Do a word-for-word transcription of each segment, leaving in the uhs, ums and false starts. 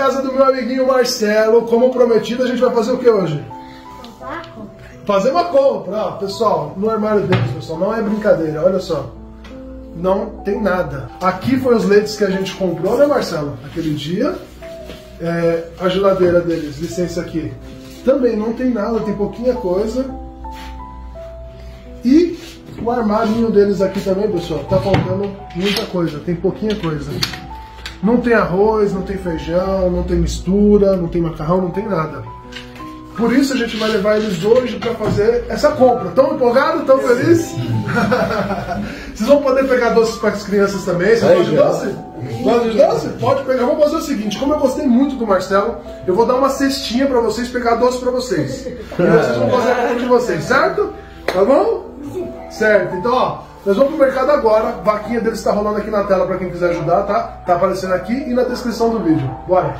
casa do meu amiguinho Marcelo. Como prometido, a gente vai fazer o que hoje? Fazer uma compra. Ó, pessoal, no armário deles, pessoal, não é brincadeira, olha só. Não tem nada. Aqui foi os leites que a gente comprou, né, Marcelo? Aquele dia. É, a geladeira deles, licença aqui. Também não tem nada, tem pouquinha coisa. E o armarinho deles aqui também, pessoal, tá faltando muita coisa, tem pouquinha coisa. Não tem arroz, não tem feijão, não tem mistura, não tem macarrão, não tem nada. Por isso a gente vai levar eles hoje para fazer essa compra. Tão empolgados? Tão felizes? Vocês vão poder pegar doces para as crianças também. Vocês gostam de doce? Gostam de doce? Pode pegar. Vamos fazer o seguinte, como eu gostei muito do Marcelo, eu vou dar uma cestinha para vocês pegar doce para vocês. E vocês vão fazer a compra de vocês, certo? Tá bom? Certo. Então, ó, nós vamos pro mercado agora. A vaquinha deles está rolando aqui na tela para quem quiser ajudar, tá? Tá aparecendo aqui e na descrição do vídeo. Bora!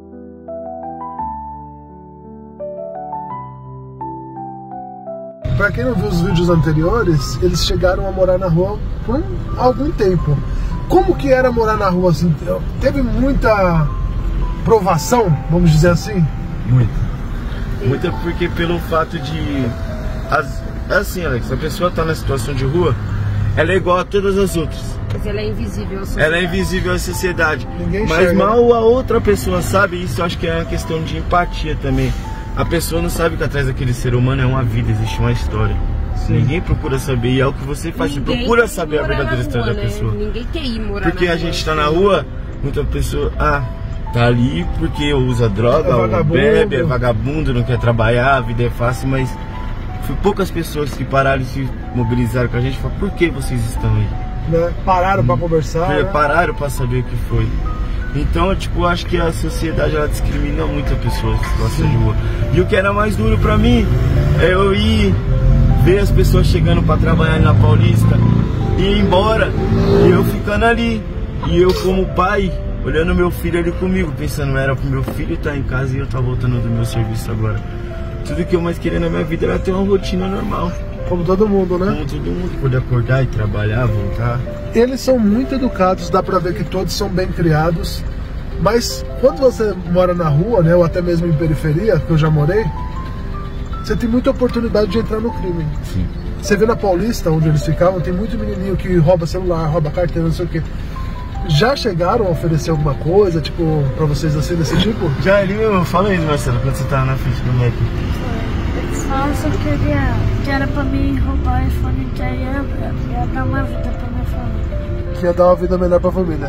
Para quem não viu os vídeos anteriores, eles chegaram a morar na rua por algum tempo. Como que era morar na rua assim? Teve muita provação, vamos dizer assim? Muita. Muita porque pelo fato de... As, assim, Alex, a pessoa tá na situação de rua, ela é igual a todas as outras. Mas ela é invisível à sociedade. Ela é invisível à sociedade. Ninguém Mas enxerga. mal a outra pessoa sabe isso, eu acho que é uma questão de empatia também. A pessoa não sabe que atrás daquele ser humano é uma vida, existe uma história. Sim. Ninguém procura saber, e é o que você faz, Ninguém você procura saber a verdadeira rua, história né? da pessoa. Ninguém quer ir morar Porque na a rua. gente tá na rua, muita pessoa, ah, tá ali porque usa droga, É ou vagabundo. bebe, é vagabundo, não quer trabalhar, a vida é fácil, mas foi poucas pessoas que pararam e se mobilizaram com a gente e falaram, por que vocês estão aí? Né? Pararam para conversar. Né? Pararam para saber o que foi. Então, tipo, acho que a sociedade ela discrimina muito a pessoa que gosta de rua. E o que era mais duro pra mim é eu ir ver as pessoas chegando pra trabalhar na Paulista e ir embora, e eu ficando ali. E eu como pai, olhando meu filho ali comigo, pensando, era pro meu filho estar em casa e eu estar voltando do meu serviço agora. Tudo que eu mais queria na minha vida era ter uma rotina normal. Como todo mundo, né? Como todo mundo, poder acordar e trabalhar, voltar. Eles são muito educados, dá pra ver que todos são bem criados. Mas quando você mora na rua, né, ou até mesmo em periferia, que eu já morei, você tem muita oportunidade de entrar no crime. Sim. Você vê na Paulista, onde eles ficavam, tem muito menininho que rouba celular, rouba carteira, não sei o quê. Já chegaram a oferecer alguma coisa, tipo, pra vocês assim, desse tipo? Já ali, meu, fala isso, Marcelo, quando você tava na frente do Mac. Eles falam só que queria, que era pra mim roubar o iPhone, que aí ia, ia dar uma vida pra minha família. Que ia dar uma vida melhor pra família.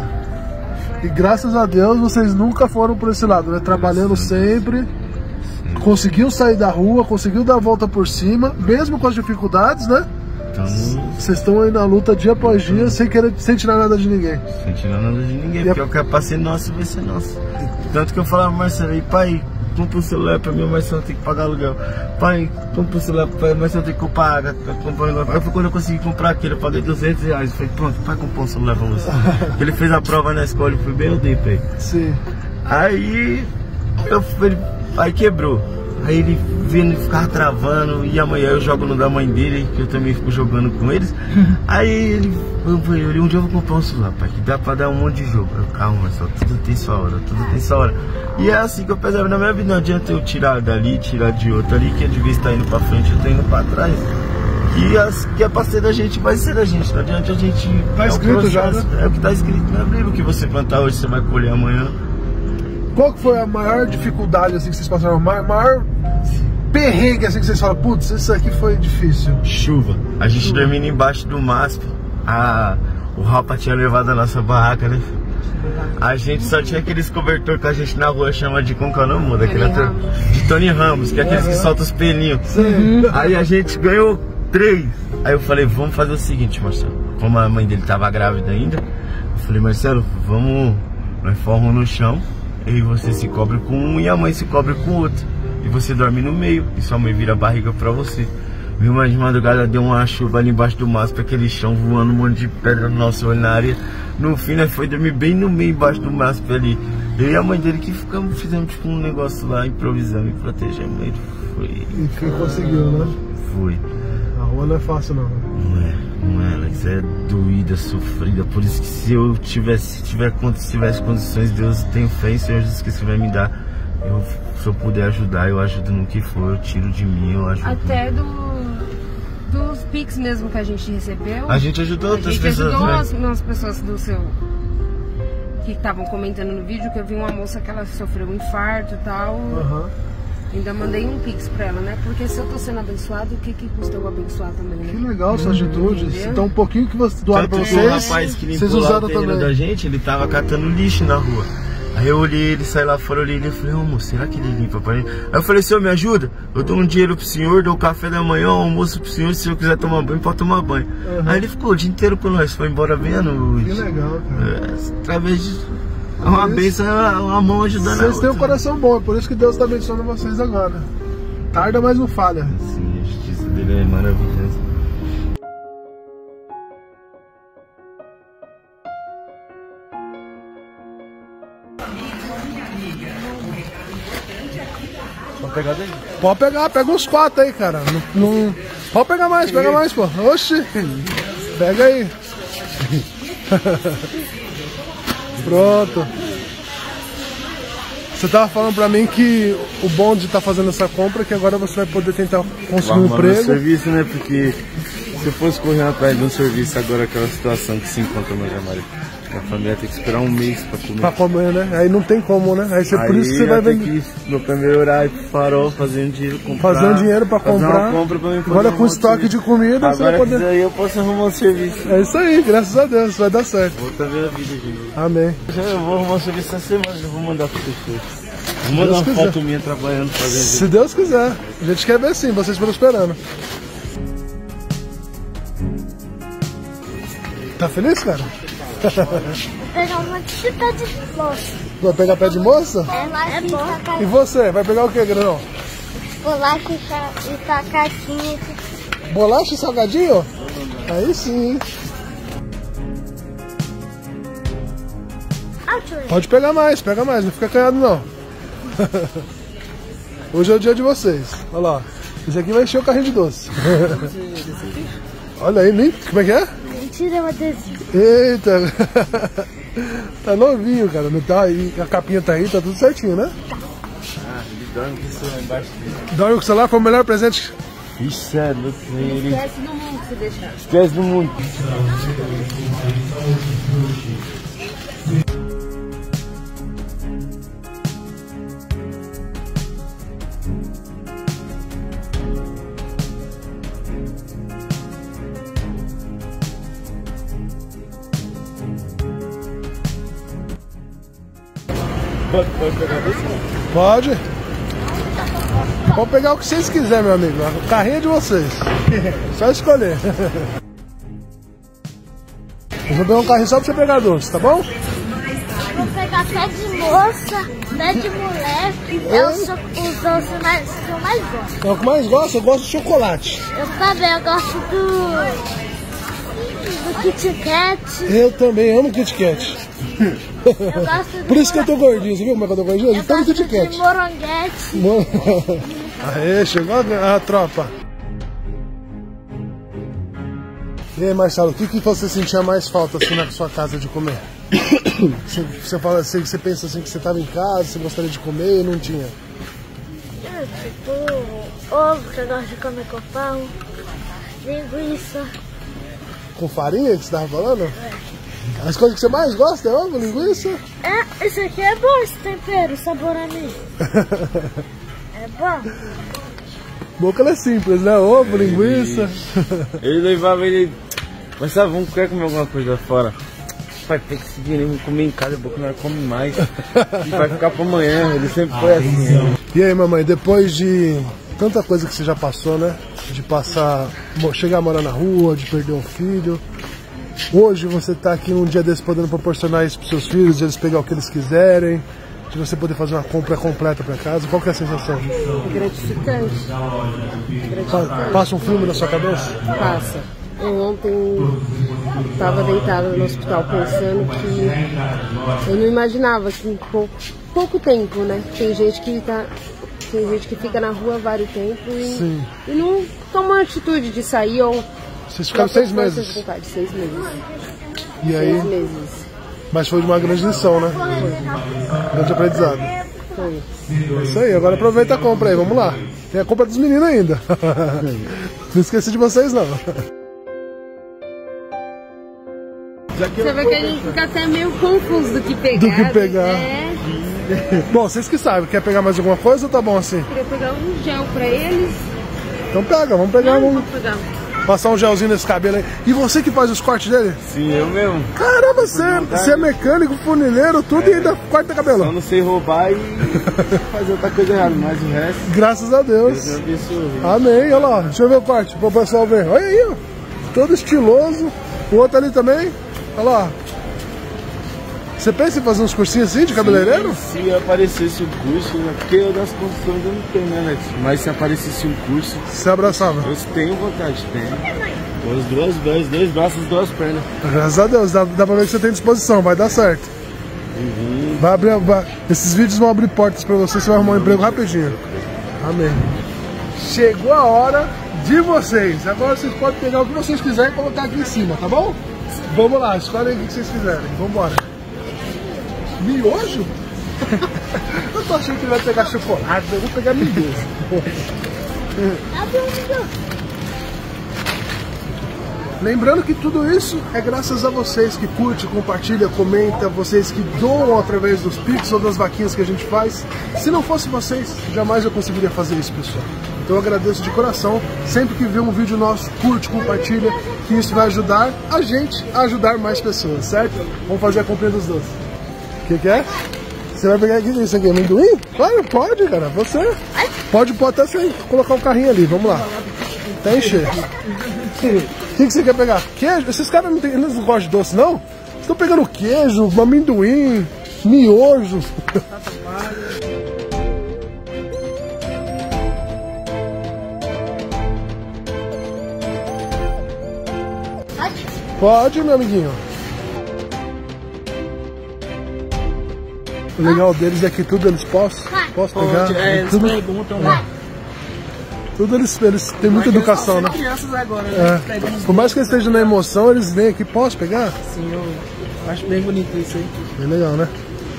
E graças a Deus vocês nunca foram por esse lado, né? Trabalhando sempre, conseguiu sair da rua, conseguiu dar a volta por cima, mesmo com as dificuldades, né? Então, vocês estão aí na luta dia após dia, sem querer, sem tirar nada de ninguém. sem tirar nada de ninguém, E porque a... o que é pra ser nosso vai ser nosso. Tanto que eu falava, Marcelo, e pai, compra um celular pra mim, o Marcelo tem que pagar aluguel. Pai, compra um celular pra mim, o Marcelo tem que comprar água, comprar um negócio. Aí foi quando eu consegui comprar aquele, eu paguei duzentos reais. Eu falei, pronto, pai comprou um celular pra você. Ele fez a prova na escola, eu fui bem, eu dei pra ele. Sim. Aí, eu, ele, aí quebrou. Aí ele vindo e ficava travando, e amanhã eu jogo no da mãe dele, que eu também fico jogando com eles. Aí ele, eu falei, um dia eu vou comprar um celular, pai, que dá pra dar um monte de jogo. Eu, calma, só tudo tem sua hora, tudo tem sua hora. E é assim que eu pensava na minha vida, não adianta eu tirar dali, tirar de outro ali, que eu devia estar indo pra frente, eu tô indo pra trás. E as que é pra ser da gente, vai ser da gente, não adianta a gente... Tá é escrito já, né? É o que tá escrito na Bíblia, o que você plantar hoje, você vai colher amanhã. Qual que foi a maior dificuldade assim que vocês passaram? A maior, maior perrengue assim que vocês falam, putz, isso aqui foi difícil? Chuva. A gente Chuva. dormindo embaixo do mastro. A, o Rapa tinha levado a nossa barraca, né? A gente só tinha aqueles cobertor que a gente na rua chama de, como que é o nome? Daquele ator? De Tony Ramos, que é aqueles que soltam os pelinhos. Sim. Aí a gente ganhou três. Aí eu falei, vamos fazer o seguinte, Marcelo. Como a mãe dele tava grávida ainda, eu falei, Marcelo, vamos, nós formamos no chão. E você se cobre com um e a mãe se cobre com o outro. E você dorme no meio e sua mãe vira a barriga pra você. Viu, mas de madrugada deu uma chuva ali embaixo do mastro, aquele chão voando, um monte de pedra no nosso olho na área. No fim, nós foi dormir bem no meio, embaixo do mastro ali. Eu e a mãe dele que ficamos, fizemos tipo um negócio lá, improvisando e protegemos ele. Foi. E que conseguiu, né? Foi. A rua não é fácil não. Não é. Ela é doída, sofrida. Por isso que se eu tivesse, se tiver, se tivesse condições, Deus, tenho fé em Senhor Jesus Cristo que vai me dar. Eu, se eu puder ajudar, eu ajudo no que for. Eu tiro de mim, eu ajudo. Até do, dos Pix mesmo que a gente recebeu. A gente ajudou a outras gente pessoas. ajudou Né? umas, umas pessoas do seu... que estavam comentando no vídeo, que eu vi uma moça que ela sofreu um infarto e tal. Uhum. Ainda mandei um Pix pra ela, né? Porque se eu tô sendo abençoado, o que que custa eu abençoar também, né? Que legal sua atitude. Entendeu? Então um pouquinho que você doaram pra Tanto que vocês, o rapaz que vocês limpou lá usaram o terreno também. da gente, ele tava catando lixo na rua. Aí eu olhei ele, saí lá fora, olhei ele e falei, ô moço, será que ele limpa pra gente? Aí eu falei, senhor, me ajuda? Eu dou um dinheiro pro senhor, dou café da manhã, almoço pro senhor, se o senhor quiser tomar banho, pode tomar banho. Uhum. Aí ele ficou o dia inteiro com nós, foi embora vendo. Que legal, cara. É, através de uma bênção, uma mão ajudando a Vocês têm um outra. coração bom, é por isso que Deus está abençoando vocês agora. Tarda, mas não falha. Sim, a justiça dele é maravilhosa. Pode pegar daí? Pode pegar, pega uns quatro aí, cara. Não, não... Pode pegar mais, pega mais, pô. Oxi. Pega aí. Pronto. Você tava falando pra mim que o bom de estar tá fazendo essa compra é que agora você vai poder tentar conseguir um emprego. Serviço, né? Porque se eu fosse correr atrás de um serviço agora, aquela situação que se encontra no Jamari, a família tem que esperar um mês pra comer. Pra comer, né? Aí não tem como, né? Aí, você, Aí por isso que você vai ter vender. que no primeiro horário pro farol, fazer um dinheiro, comprar. Fazer um dinheiro pra comprar. Fazer uma compra pra mim poder Agora com arrumar um estoque serviço. de comida, agora você vai poder. Agora eu posso arrumar um serviço. É isso aí, graças a Deus, vai dar certo. Vou também a vida, gente. Amém. Eu vou arrumar um serviço essa semana, eu vou mandar pro pessoas. Vou mandar uma quiser. foto minha trabalhando, fazendo. Se Deus quiser. A gente quer ver sim, vocês prosperando. Tá feliz, cara? Vou pegar uma de pé de moça. Vai pegar pé de moça? É, é bom. E você? Vai pegar o que, Grandão? Bolacha e tacadinha. Bolacha e salgadinho? Aí sim, hein? Pode pegar mais, pega mais, não fica canhado não. Hoje é o dia de vocês. Olha lá. Esse aqui vai encher o carrinho de doce. Olha aí, nem. Como é que é? Mentira, é uma adesivo. Eita! Tá novinho, cara. Não tá aí, a capinha tá aí, tá tudo certinho, né? Ah, ele dorme com isso lá embaixo dele. Dorme com o celular, foi o melhor presente. Isso é louco, ele. Esquece do mundo se deixar. Esquece do mundo. Pode, pode pegar você? Pode. Pode pegar o que vocês quiserem, meu amigo. O carrinho é de vocês. Só escolher. Eu vou pegar um carrinho só pra você pegar doce, tá bom? Vou pegar pé de moça, pé de moleque. É os, os doces mais, que eu mais gosto. É o que mais gosto? Eu gosto de chocolate. Eu também, eu gosto do... do Kit Kat. Eu também amo Kit Kat. Eu gosto do Por isso que eu tô gordinho, você viu como é que eu tô gordinho? Eu De tanto gosto Kit Kat. de moranguete. Aê, chegou a, a tropa. E aí, Marcelo, o que, que você sentia mais falta assim na sua casa de comer? Você, você fala assim, você pensa assim que você estava em casa, você gostaria de comer e não tinha? É, tipo, ovo que eu gosto de comer com pão, linguiça. Com farinha que você estava falando? É. As coisas que você mais gosta é ovo, linguiça? É, esse aqui é bom, esse tempero, sabor a mim. É bom. Boca é simples, né? Ovo, linguiça. Ele levava ele. Mas sabe, vamos querer comer alguma coisa fora. Pai, tem que seguir, vamos comer em casa, a boca não come mais. E vai ficar pra amanhã, ele sempre foi assim. E aí, mamãe, depois de tanta coisa que você já passou, né? De passar, chegar a morar na rua, de perder um filho. Hoje você tá aqui num dia desse podendo proporcionar isso pros seus filhos, de eles pegar o que eles quiserem, de você poder fazer uma compra completa pra casa. Qual que é a sensação? Gratificante. Pa- Passa um filme na sua cabeça? Passa. Eu ontem estava deitada no hospital pensando que eu não imaginava que em pouco, pouco tempo, né? Tem gente que tá, tem gente que fica na rua há vários tempos e, e não toma a atitude de sair ou Vocês ficaram seis meses. Com Card, seis meses. E aí? Seis meses. Mas foi de uma grande lição, né? Grande aprendizado. Foi. É isso aí, agora aproveita a compra aí, vamos lá. Tem a compra dos meninos ainda. Não esqueci de vocês, não. Você vê que a gente fica até meio confuso do que pegar. Do que pegar. É. Bom, vocês que sabem, quer pegar mais alguma coisa ou tá bom assim? Eu queria pegar um gel pra eles. Então pega, vamos pegar Não, um. vou pegar. Passar um gelzinho nesse cabelo aí. E você que faz os cortes dele? Sim, eu mesmo. Caramba, você, você é mecânico, funileiro, tudo é. E ainda corta cabelo. Eu não sei roubar e fazer outra coisa errada, mas o resto... Graças a Deus. Deus me abençoe. Amém, olha lá, deixa eu ver o corte, para o pessoal ver. Olha aí, ó. Todo estiloso. O outro ali também, olha lá. Você pensa em fazer uns cursinhos assim de cabeleireiro? Se, se aparecesse um curso, né? Porque eu das construções eu não tenho, né, Alex? Mas se aparecesse um curso... Você abraçava? Eu tenho vontade, tenho. Com os dois, dois, dois braços, as duas pernas. Graças a Deus, dá, dá pra ver que você tem disposição, vai dar certo. Uhum. Vai abrir, vai, esses vídeos vão abrir portas pra você, você vai arrumar um emprego rapidinho. Amém. Chegou a hora de vocês. Agora vocês podem pegar o que vocês quiserem e colocar aqui em cima, tá bom? Vamos lá, escolhem o que vocês quiserem. Vambora. Miojo? Eu tô achando que ele vai pegar chocolate, eu vou pegar miojo. Lembrando que tudo isso é graças a vocês que curte, compartilha, comenta, vocês que doam através dos Pix ou das vaquinhas que a gente faz. Se não fosse vocês, jamais eu conseguiria fazer isso, pessoal. Então eu agradeço de coração. Sempre que vê um vídeo nosso, curte, compartilha, que isso vai ajudar a gente a ajudar mais pessoas, certo? Vamos fazer a comprinha dos doces. O que, que é? Você vai pegar aqui, isso aqui, amendoim? Claro, pode, cara. Você pode, pode até você colocar o carrinho ali. Vamos lá. Até encher. O que, que você quer pegar? Queijo? Esses caras não, tem, eles não gostam de doce, não? Estão pegando queijo, amendoim, miojo. Pode, meu amiguinho. O legal deles é que tudo eles posso, posso pegar. É, eles tudo, perguntam, né? tudo eles, eles têm muita educação, né? Crianças agora, né? É. Por mais que eles estejam na emoção, eles vêm aqui, posso pegar? Sim, eu acho bem bonito isso aí. Bem legal, né?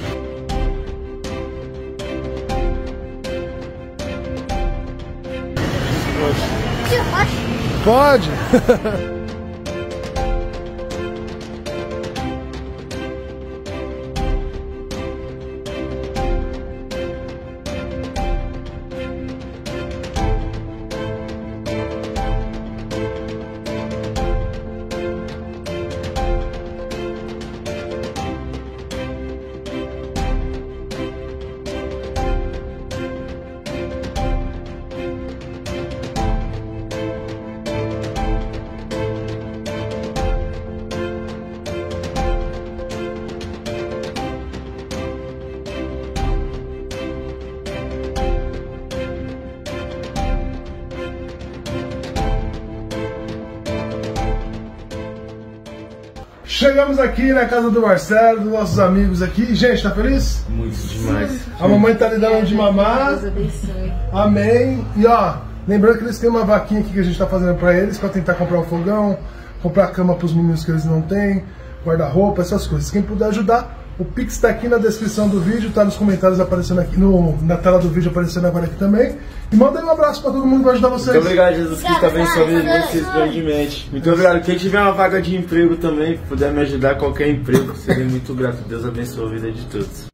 Pode! Chegamos aqui na casa do Marcelo, dos nossos amigos aqui. Gente, tá feliz? Muito demais. A mamãe tá lhe dando de mamar. Amém. E ó, lembrando que eles têm uma vaquinha aqui que a gente tá fazendo pra eles, pra tentar comprar um fogão, comprar cama pros meninos que eles não têm, guarda-roupa, essas coisas. Quem puder ajudar, o Pix tá aqui na descrição do vídeo, tá nos comentários aparecendo aqui, no, na tela do vídeo aparecendo agora aqui também. E manda aí um abraço pra todo mundo que vai ajudar vocês. Muito obrigado, Jesus Cristo, abençoe vocês grandemente. Muito obrigado. Quem tiver uma vaga de emprego também, puder me ajudar, qualquer emprego, serei muito grato. Deus abençoe a vida de todos.